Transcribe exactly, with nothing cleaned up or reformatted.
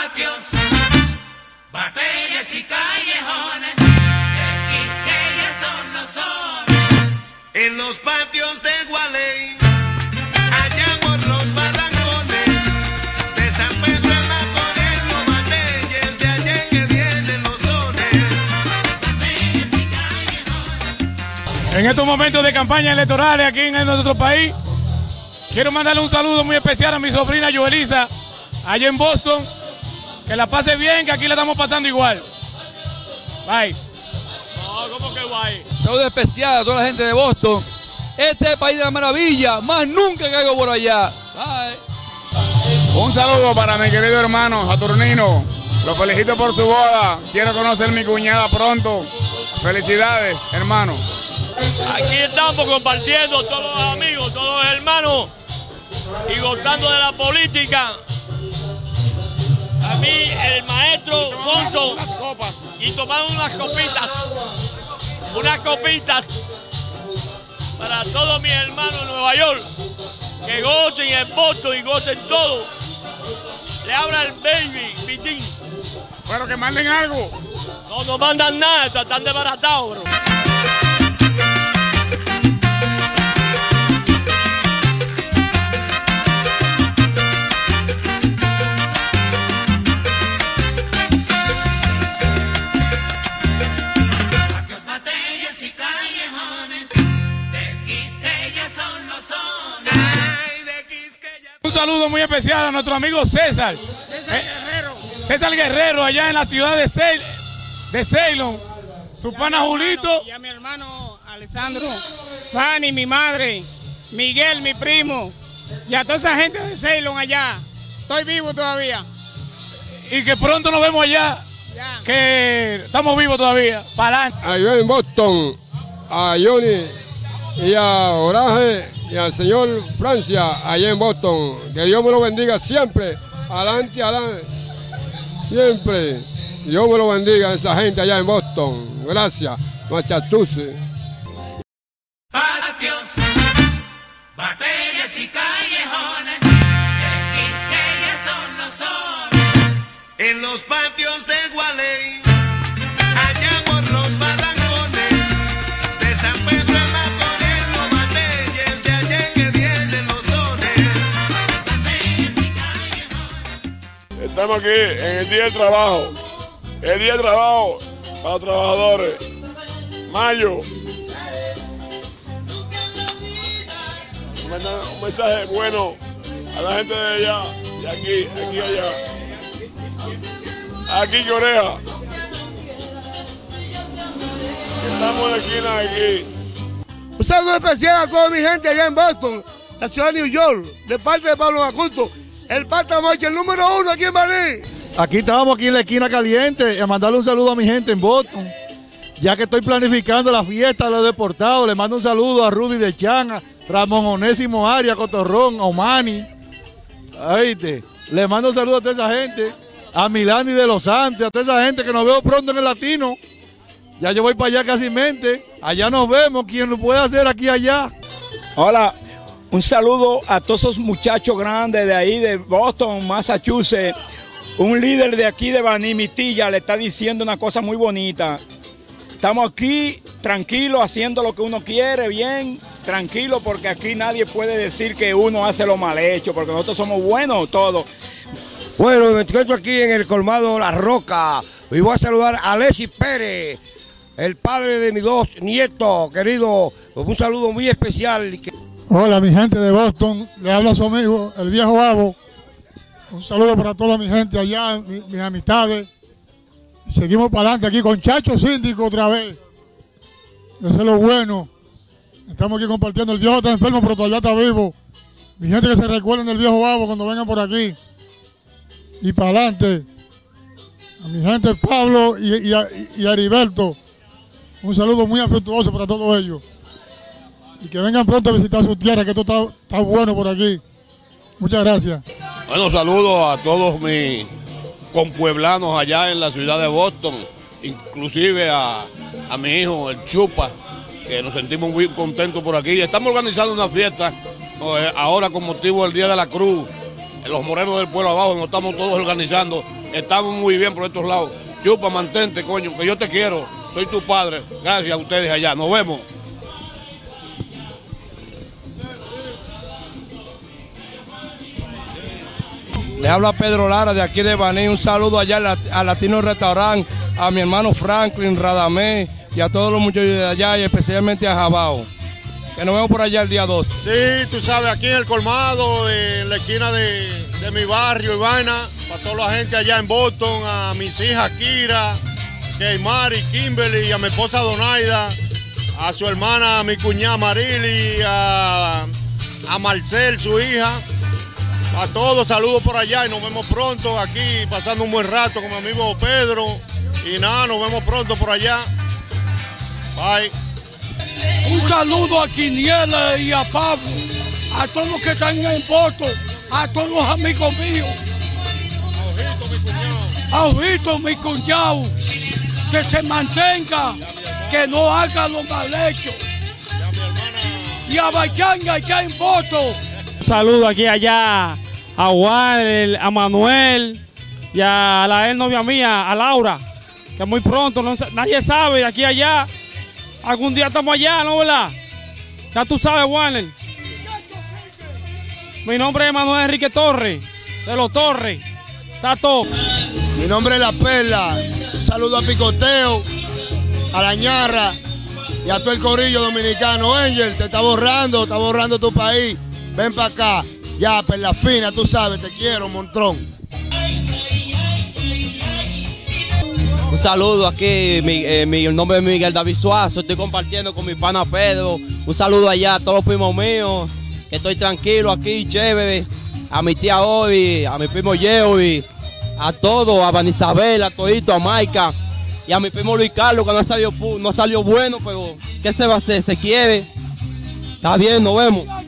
patios, batallas y callejones, de Quisqueya son los sones. En los patios de Gualey, allá por los barrancones, de San Pedro en Macorís, los batalles, de allá en que vienen los sones. Batallas y callejones. En estos momentos de campaña electorales aquí en nuestro país, quiero mandarle un saludo muy especial a mi sobrina Joelisa, allá en Boston. Que la pase bien, que aquí la estamos pasando igual. Bye. No, ¿cómo que bye? Saludo especial a toda la gente de Boston. Este es el país de la maravilla, más nunca caigo por allá. Bye. Un saludo para mi querido hermano Saturnino. Lo felicito por su boda. Quiero conocer a mi cuñada pronto. Felicidades, hermano. Aquí estamos compartiendo todos los amigos, todos los hermanos y gozando de la política. A mí, el maestro Gonzo, y tomamos unas copitas, unas copitas para todos mis hermanos en Nueva York, que gocen en Boston y gocen todo. Le habla el baby, Pitín. Bueno, que manden algo. No, no mandan nada, están desbaratados, bro. Un saludo muy especial a nuestro amigo César. César eh, Guerrero. César Guerrero, allá en la ciudad de, Ceil de Ceylon. Su pana Julito. Y a mi hermano Alessandro, Fanny, mi madre, Miguel, mi primo. Y a toda esa gente de Ceylon allá. Estoy vivo todavía. Y que pronto nos vemos allá. Ya. Que estamos vivos todavía. Para adelante. Allá en Boston, a Johnny y a Horaje y al señor Francia, allá en Boston. Que Dios me lo bendiga siempre. Adelante, adelante. Siempre. Dios me lo bendiga a esa gente allá en Boston. Gracias. Massachusetts. Patios, batallas y callejones, de Quisqueya son los sones. En los patios de Gualey, allá por los barrancones, de San Pedro en Macorís, los batalles, de allá en que vienen los sones. Batallas y callejones. Estamos aquí en el día del trabajo, el día del trabajo para los trabajadores. Mayo. Un mensaje bueno a la gente de allá, y aquí, aquí allá. Aquí que oreja. Estamos en la esquina de aquí. Un saludo especial a toda mi gente allá en Boston, la ciudad de New York, de parte de Pablo Macuto, el Patamoche, el número uno aquí en Madrid. Aquí estamos, aquí en la esquina caliente, y a mandarle un saludo a mi gente en Boston. Ya que estoy planificando la fiesta de los deportados, le mando un saludo a Rudy de Chan, a Ramón Onésimo Arias, Cotorrón, a Omani. ¿Oíste? Le mando un saludo a toda esa gente, a Milani de los Santos, a toda esa gente que nos veo pronto en el Latino. Ya yo voy para allá casi mente, allá nos vemos, quien lo puede hacer aquí allá. Hola, un saludo a todos esos muchachos grandes de ahí de Boston, Massachusetts. Un líder de aquí de Banimitilla le está diciendo una cosa muy bonita. Estamos aquí tranquilos, haciendo lo que uno quiere, bien, tranquilo, porque aquí nadie puede decir que uno hace lo mal hecho, porque nosotros somos buenos todos. Bueno, me encuentro aquí en el colmado La Roca y voy a saludar a Alexis Pérez, el padre de mis dos nietos, querido. Un saludo muy especial. Hola, mi gente de Boston, le habla su amigo, el viejo Babo. Un saludo para toda mi gente allá, mi, mis amistades. Seguimos para adelante aquí con Chacho Síndico otra vez. Eso es lo bueno. Estamos aquí compartiendo. El viejo está enfermo, pero todavía está vivo. Mi gente que se recuerden del viejo Babo cuando vengan por aquí. Y para adelante. A mi gente Pablo y, y, y Heriberto. Un saludo muy afectuoso para todos ellos. Y que vengan pronto a visitar su tierra, que esto está, está bueno por aquí. Muchas gracias. Bueno, saludos a todos mis compueblanos allá en la ciudad de Boston, inclusive a, a mi hijo, el Chupa, que nos sentimos muy contentos por aquí. Estamos organizando una fiesta ahora con motivo del Día de la Cruz, los morenos del pueblo abajo, nos estamos todos organizando, estamos muy bien por estos lados. Chupa, mantente, coño, que yo te quiero, soy tu padre. Gracias a ustedes allá, nos vemos. Le habla Pedro Lara de aquí de Baní. Un saludo allá al Latino Restaurant, a mi hermano Franklin, Radamé y a todos los muchachos de allá y especialmente a Jabao. Que nos vemos por allá el día dos. Sí, tú sabes, aquí en el colmado, en la esquina de, de mi barrio y vaina, para toda la gente allá en Boston, a mis hijas Kira, Keimari, Kimberly, y a mi esposa Donaida, a su hermana, a mi cuñada Marily, a, a Marcel, su hija. A todos, saludos por allá y nos vemos pronto aquí, pasando un buen rato con mi amigo Pedro. Y nada, nos vemos pronto por allá. Bye. Un saludo a Quiniela y a Pablo, a todos los que están en voto, a todos los amigos míos. A Ojito, mi cuñado, que se mantenga, que no haga lo mal hecho. Y a Bayanga, allá en voto. Un saludo aquí allá a Juan, a Manuel y a la ex novia mía, a Laura, que muy pronto, no, nadie sabe, aquí allá, algún día estamos allá, ¿no, verdad? Ya tú sabes, Warner. Mi nombre es Manuel Enrique Torres, de los Torres, está todo. Mi nombre es La Perla, un saludo a Picoteo, a La Ñarra y a todo el corillo dominicano. Angel, te está borrando, está borrando tu país. Ven para acá, ya, Perla Fina, tú sabes, te quiero, montrón. Un saludo aquí, mi, eh, mi, el nombre es Miguel David Suazo, estoy compartiendo con mi pana Pedro. Un saludo allá a todos los primos míos, que estoy tranquilo aquí, chévere. A mi tía Obi, a mi primo Yeobi, a todos, a Vanisabel, a Todito, a Maica y a mi primo Luis Carlos, que no salió, no salió bueno, pero ¿qué se va a hacer? Se quiere. Está bien, nos vemos.